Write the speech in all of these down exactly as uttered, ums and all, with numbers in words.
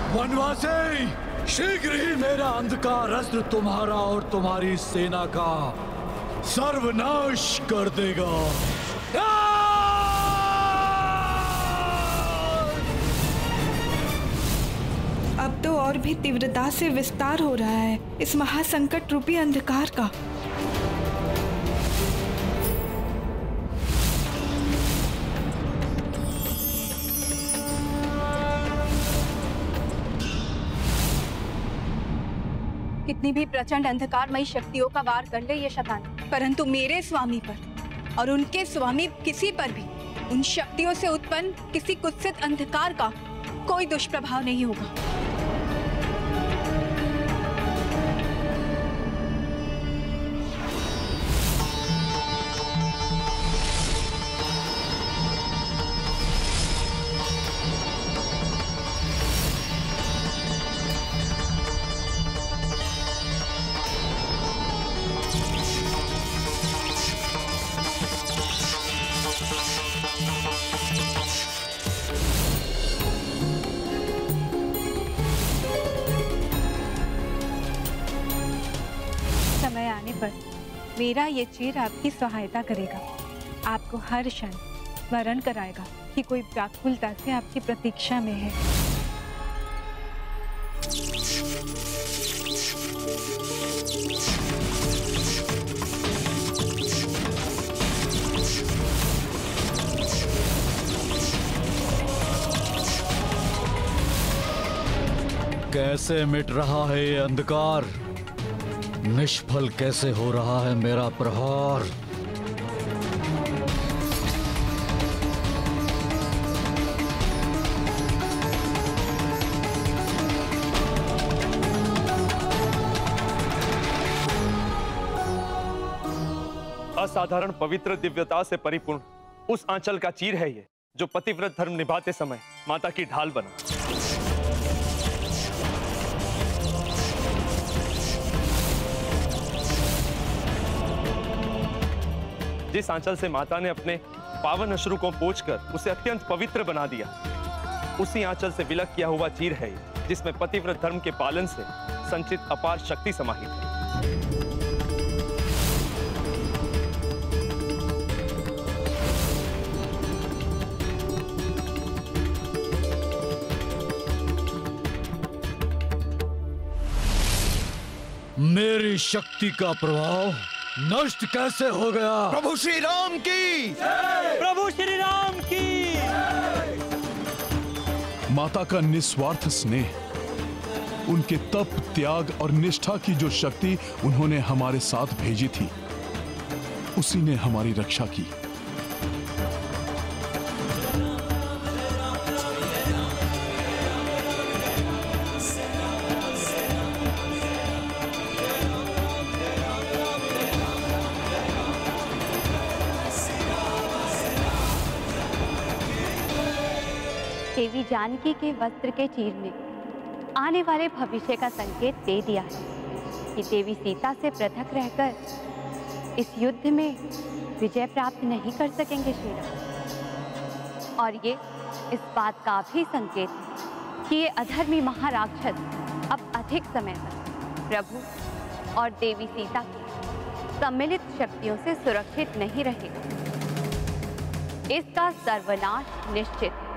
वनवासी, शीघ्र ही मेरा अंधकार अस्त्र तुम्हारा और तुम्हारी सेना का सर्वनाश कर देगा। अब तो और भी तीव्रता से विस्तार हो रहा है इस महासंकट रूपी अंधकार का। कितनी भी प्रचंड अंधकारमयी शक्तियों का वार कर ले ये शैतान, परंतु मेरे स्वामी पर और उनके स्वामी किसी पर भी उन शक्तियों से उत्पन्न किसी कुत्सित अंधकार का कोई दुष्प्रभाव नहीं होगा। मेरा ये चीर आपकी सहायता करेगा, आपको हर क्षण स्मरण कराएगा कि कोई व्याकुलता से आपकी प्रतीक्षा में है। कैसे मिट रहा है ये अंधकार, निष्फल कैसे हो रहा है मेरा प्रहार। असाधारण पवित्र दिव्यता से परिपूर्ण उस आंचल का चीर है ये, जो पतिव्रत धर्म निभाते समय माता की ढाल बना। जिस आंचल से माता ने अपने पावन अश्रु को पोंछकर उसे अत्यंत पवित्र बना दिया, उसी आंचल से विलक किया हुआ चीर है जिसमें पतिव्रत धर्म के पालन से संचित अपार शक्ति समाहित है। मेरी शक्ति का प्रभाव नष्ट कैसे हो गया? प्रभु श्री राम की, प्रभु श्री राम की। माता का निस्वार्थ स्नेह, उनके तप, त्याग और निष्ठा की जो शक्ति उन्होंने हमारे साथ भेजी थी, उसी ने हमारी रक्षा की। देवी जानकी के वस्त्र के चीर ने आने वाले भविष्य का संकेत दे दिया है कि देवी सीता से पृथक रहकर इस युद्ध में विजय प्राप्त नहीं कर सकेंगे श्री राम। और ये इस बात का भी संकेत है कि ये अधर्मी महाराक्षस अब अधिक समय तक प्रभु और देवी सीता की सम्मिलित शक्तियों से सुरक्षित नहीं रहेगा। इसका सर्वनाश निश्चित है।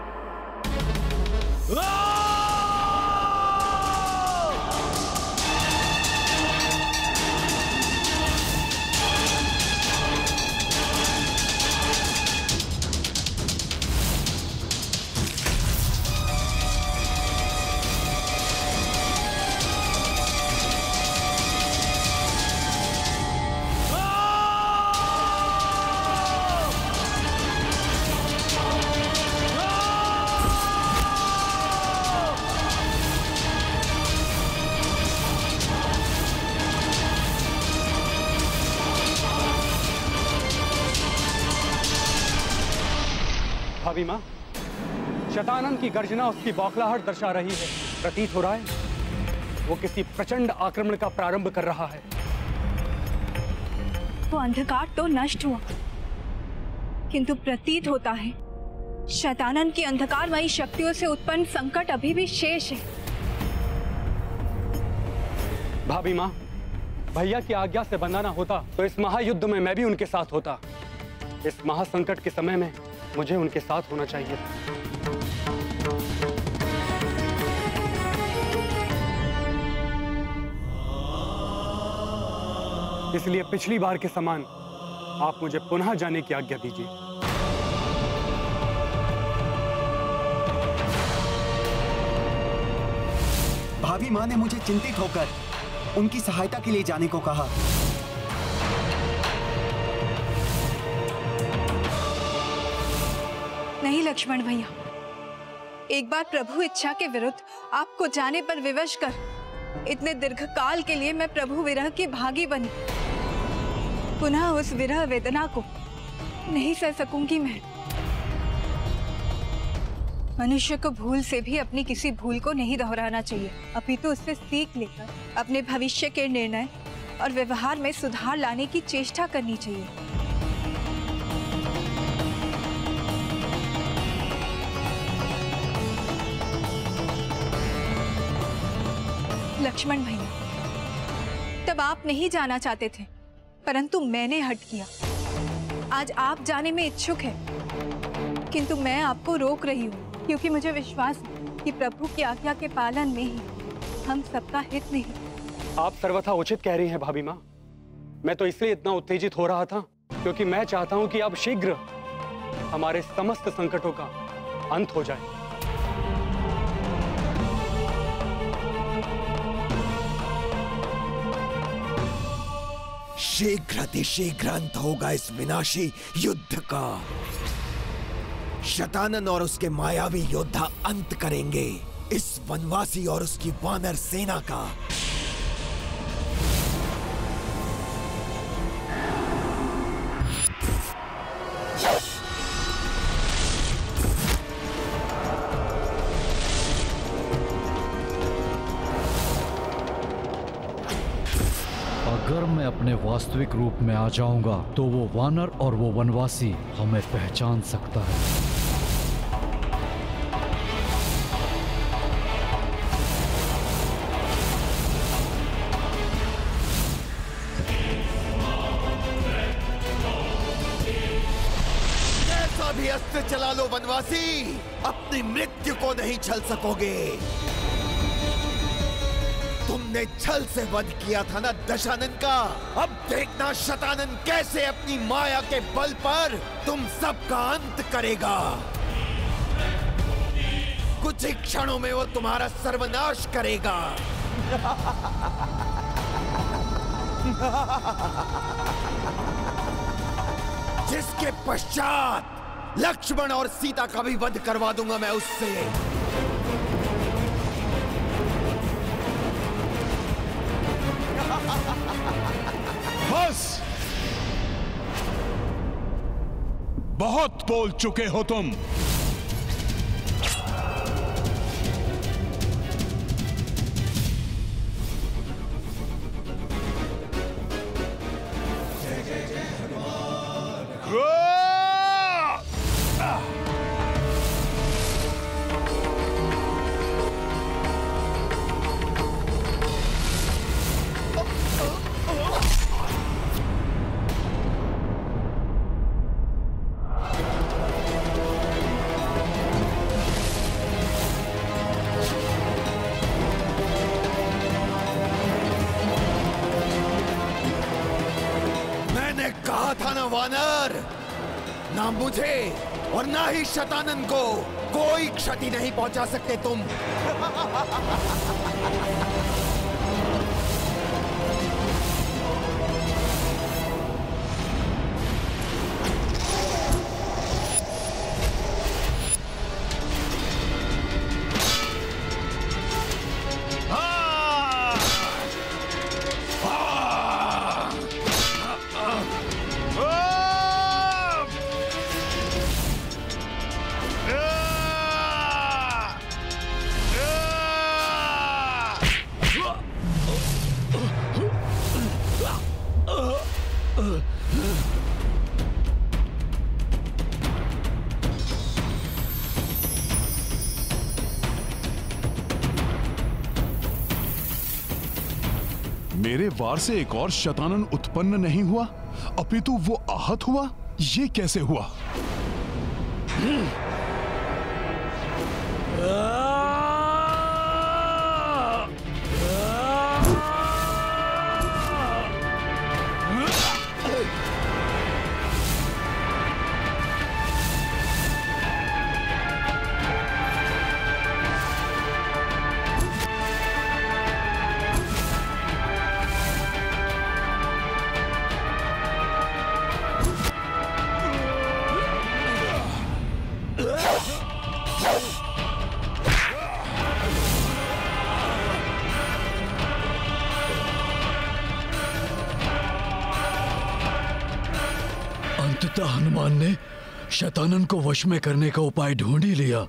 भाभी माँ, शतानन की गर्जना उसकी बौखलाहट दर्शा रही है। प्रतीत हो रहा है वो किसी प्रचंड आक्रमण का प्रारंभ कर रहा है। वो अंधकार तो नष्ट हुआ, किंतु प्रतीत होता है शतानन की अंधकारमयी शक्तियों से उत्पन्न संकट अभी भी शेष है। भाभी माँ, भैया की आज्ञा से बंधाना होता तो इस महायुद्ध में मैं भी उनके साथ होता। इस महासंकट के समय में मुझे उनके साथ होना चाहिए था। इसलिए पिछली बार के समान आप मुझे पुनः जाने की आज्ञा दीजिए। भाभी माँ ने मुझे चिंतित होकर उनकी सहायता के लिए जाने को कहा। नहीं लक्ष्मण भैया, एक बार प्रभु इच्छा के विरुद्ध आपको जाने पर विवश कर इतने दीर्घकाल के लिए मैं प्रभु विरह की भागी बनी। पुनः उस विरह वेदना को नहीं सह सकूंगी मैं। मनुष्य को भूल से भी अपनी किसी भूल को नहीं दोहराना चाहिए, अभी तो उससे सीख लेकर अपने भविष्य के निर्णय और व्यवहार में सुधार लाने की चेष्टा करनी चाहिए। लक्ष्मण भैया, तब आप नहीं जाना चाहते थे, परंतु मैंने हट किया। आज आप जाने में इच्छुक हैं, किंतु मैं आपको रोक रही हूँ, क्योंकि मुझे विश्वास है कि प्रभु की आज्ञा के पालन में ही हम सबका हित नहीं। आप सर्वथा उचित कह रही हैं भाभी माँ। मैं तो इसलिए इतना उत्तेजित हो रहा था क्योंकि मैं चाहता हूँ कि अब शीघ्र हमारे समस्त संकटों का अंत हो जाए। शीघ्र अतिशीघ्र अंत होगा इस विनाशी युद्ध का। शतानन और उसके मायावी योद्धा अंत करेंगे इस वनवासी और उसकी वानर सेना का। अगर मैं अपने वास्तविक रूप में आ जाऊंगा तो वो वानर और वो वनवासी हमें पहचान सकता है। कैसा भी अस्त्र चला लो वनवासी, अपनी मृत्यु को नहीं छल सकोगे। तुमने छल से वध किया था ना दशानन का, अब देखना शतानन कैसे अपनी माया के बल पर तुम सबका अंत करेगा। कुछ ही क्षणों में वो तुम्हारा सर्वनाश करेगा। जिसके पश्चात लक्ष्मण और सीता का भी वध करवा दूंगा मैं उससे। बस, बहुत बोल चुके हो तुम। वानर, ना मुझे और ना ही शतानन को कोई क्षति नहीं पहुंचा सकते तुम। मेरे वार से एक और शतानन उत्पन्न नहीं हुआ, अपितु वो आहत हुआ। ये कैसे हुआ? अंततः हनुमान ने शतानन को वश में करने का उपाय ढूंढ ही लिया।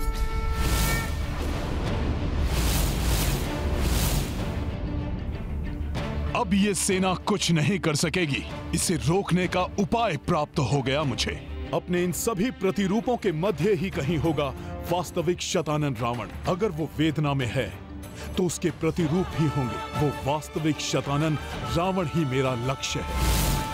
अब ये सेना कुछ नहीं कर सकेगी। इसे रोकने का उपाय प्राप्त हो गया मुझे। अपने इन सभी प्रतिरूपों के मध्य ही कहीं होगा वास्तविक शतानन रावण। अगर वो वेदना में है तो उसके प्रतिरूप ही होंगे। वो वास्तविक शतानन रावण ही मेरा लक्ष्य है।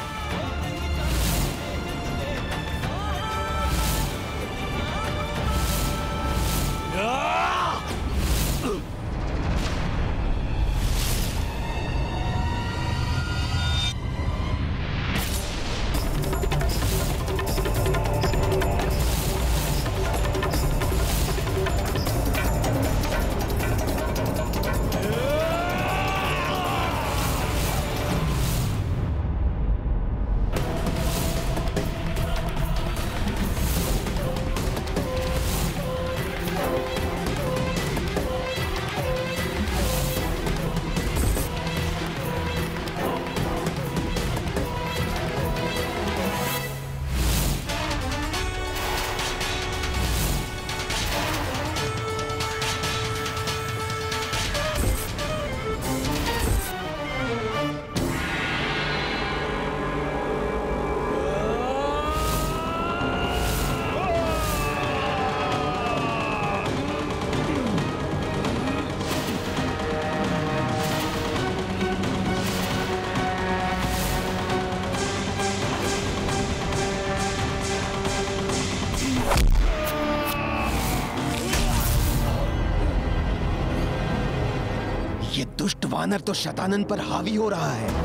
दुष्ट वानर तो शतानन पर हावी हो रहा है।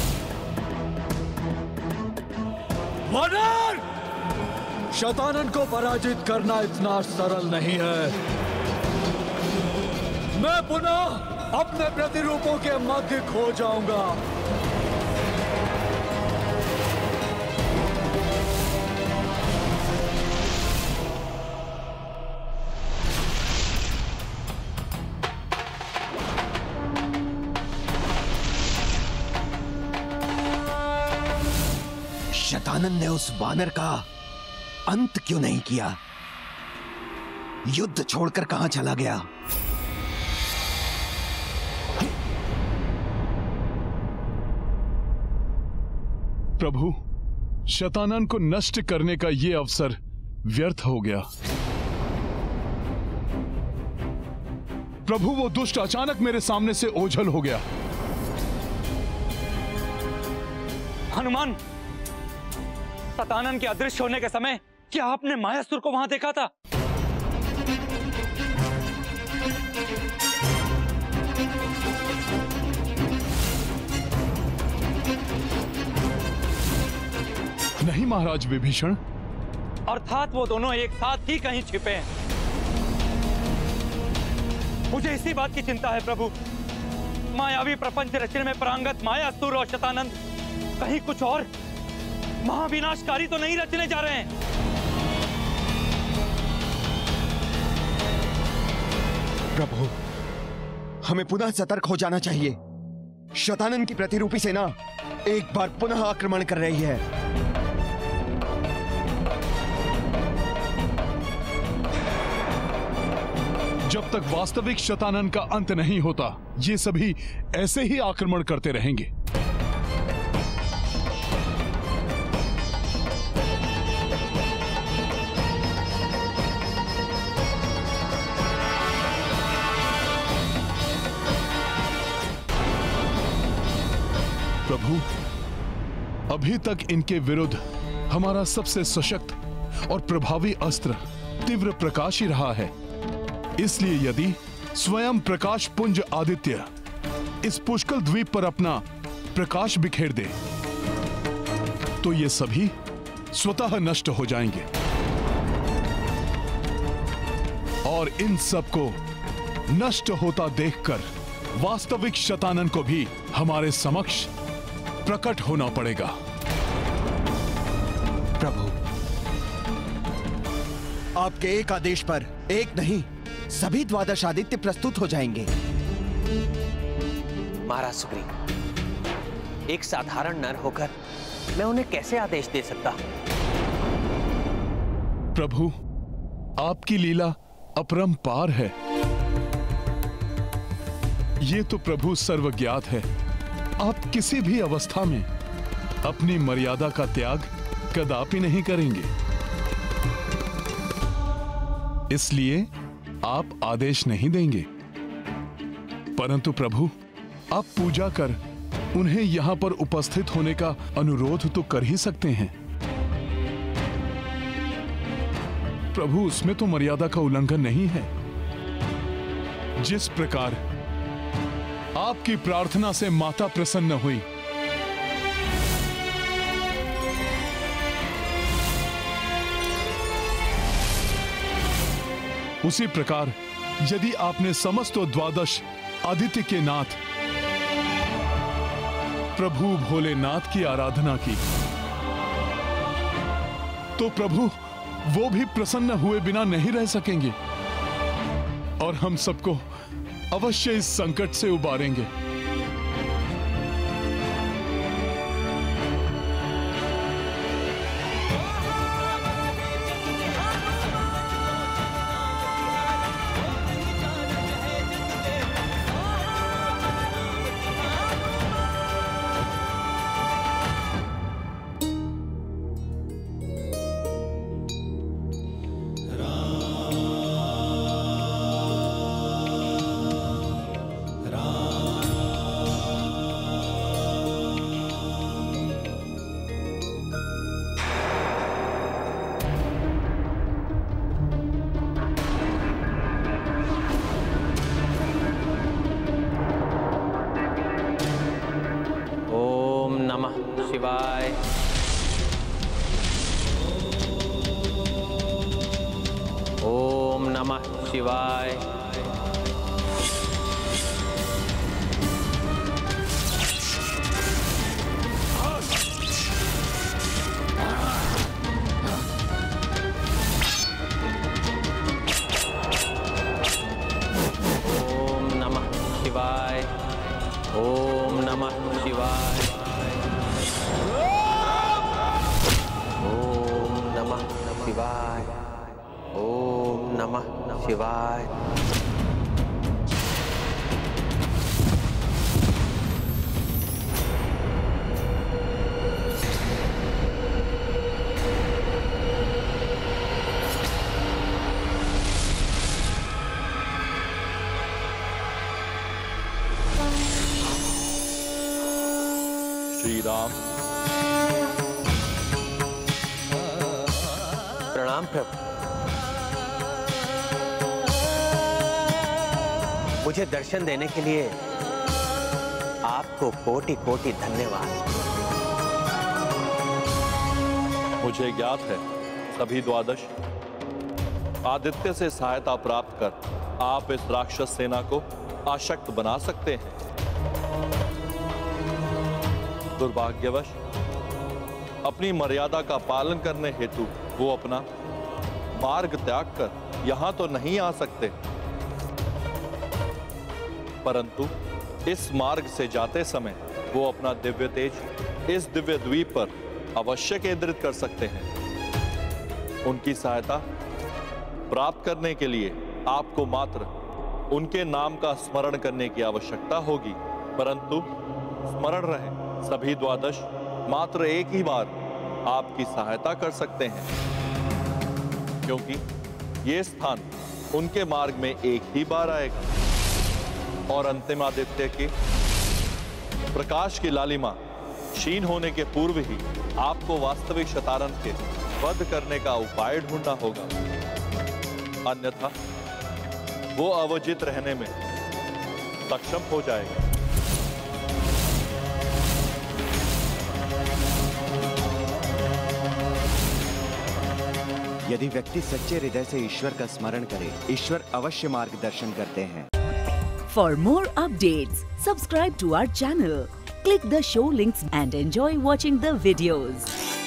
वानर! शतानन को पराजित करना इतना सरल नहीं है। मैं पुनः अपने प्रतिरूपों के मध्य खो जाऊंगा। शतानन ने उस वानर का अंत क्यों नहीं किया? युद्ध छोड़कर कहां चला गया? प्रभु, शतानन को नष्ट करने का यह अवसर व्यर्थ हो गया। प्रभु, वो दुष्ट अचानक मेरे सामने से ओझल हो गया। हनुमान, शतानन के अदृश्य होने के समय क्या आपने मायासुर को वहां देखा था? नहीं महाराज विभीषण। अर्थात वो दोनों एक साथ ही कहीं छिपे हैं। मुझे इसी बात की चिंता है प्रभु। मायावी प्रपंच रचने में प्रांगत मायासुर और शतानंद कहीं कुछ और महाविनाशकारी तो नहीं रचने जा रहे हैं। प्रभु, हमें पुनः सतर्क हो जाना चाहिए। शतानन की प्रतिरूपी सेना एक बार पुनः आक्रमण कर रही है। जब तक वास्तविक शतानन का अंत नहीं होता, ये सभी ऐसे ही आक्रमण करते रहेंगे। प्रभु, अभी तक इनके विरुद्ध हमारा सबसे सशक्त और प्रभावी अस्त्र तीव्र प्रकाश ही रहा है। इसलिए यदि स्वयं प्रकाश पुंज आदित्य इस पुष्कल द्वीप पर अपना प्रकाश बिखेर दे तो ये सभी स्वतः नष्ट हो जाएंगे और इन सबको नष्ट होता देखकर वास्तविक शतानन को भी हमारे समक्ष प्रकट होना पड़ेगा। प्रभु, आपके एक आदेश पर एक नहीं सभी द्वादश आदित्य प्रस्तुत हो जाएंगे। महाराज सुग्रीव, एक साधारण नर होकर मैं उन्हें कैसे आदेश दे सकता हूं? प्रभु, आपकी लीला अपरंपार है। ये तो प्रभु सर्वज्ञात है। आप किसी भी अवस्था में अपनी मर्यादा का त्याग कदापि नहीं करेंगे। इसलिए आप आदेश नहीं देंगे, परंतु प्रभु आप पूजा कर उन्हें यहां पर उपस्थित होने का अनुरोध तो कर ही सकते हैं। प्रभु, उसमें तो मर्यादा का उल्लंघन नहीं है। जिस प्रकार आपकी प्रार्थना से माता प्रसन्न हुई, उसी प्रकार यदि आपने समस्त द्वादश आदित्य के नाथ प्रभु भोलेनाथ की आराधना की तो प्रभु वो भी प्रसन्न हुए बिना नहीं रह सकेंगे और हम सबको अवश्य इस संकट से उबारेंगे। राम। प्रणाम प्रभु। मुझे दर्शन देने के लिए आपको कोटि कोटि धन्यवाद। मुझे ज्ञात है सभी द्वादश आदित्य से सहायता प्राप्त कर आप इस राक्षस सेना को आशक्त बना सकते हैं। दुर्भाग्यवश अपनी मर्यादा का पालन करने हेतु वो अपना मार्ग त्याग कर यहां तो नहीं आ सकते, परंतु इस मार्ग से जाते समय वो अपना दिव्य तेज इस दिव्य द्वीप पर अवश्य केंद्रित कर सकते हैं। उनकी सहायता प्राप्त करने के लिए आपको मात्र उनके नाम का स्मरण करने की आवश्यकता होगी, परंतु स्मरण रहे सभी द्वादश मात्र एक ही बार आपकी सहायता कर सकते हैं, क्योंकि ये स्थान उनके मार्ग में एक ही बार आएगा और अंतिम आदित्य के प्रकाश की लालिमा क्षीण होने के पूर्व ही आपको वास्तविक शतानंद के वध करने का उपाय ढूंढना होगा, अन्यथा वो अवजित रहने में सक्षम हो जाएगा। यदि व्यक्ति सच्चे हृदय से ईश्वर का स्मरण करे, ईश्वर अवश्य मार्गदर्शन करते हैं। For more updates, subscribe to our channel, click the show links and enjoy watching the videos.